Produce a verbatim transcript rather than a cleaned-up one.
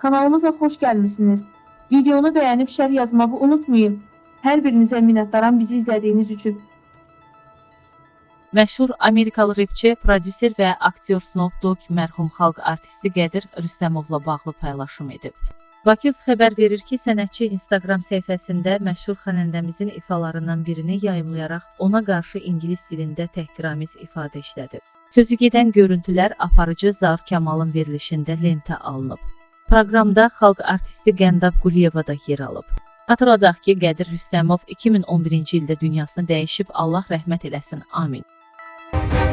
Kanalımıza xoş gəlmişsiniz. Videonu bəyənib şərh yazmağı unutmayın. Hər birinizə minnətdaram bizi izlədiyiniz üçün. Məşhur Amerikalı rapçi, prodüser və aktyor Snoop Dogg mərhum xalq artisti Qədir Rüstəmovla bağlı paylaşım edib. Vakils xəbər verir ki, sənətçi Instagram səhifəsində məşhur xanəndəmizin ifalarından birini yayımlayaraq ona qarşı ingilis dilində təhqiramiz ifadə işlədib. Sözü gedən görüntülər aparıcı Zaur Kamalın verilişində lentə alınıb. Proqramda xalq artisti Qəndab Quliyeva da yer alıb. Xatırladaq ki, Qədir Rüstəmov iki min on birinci ildə dünyasını dəyişib, Allah rəhmət eləsin, amin.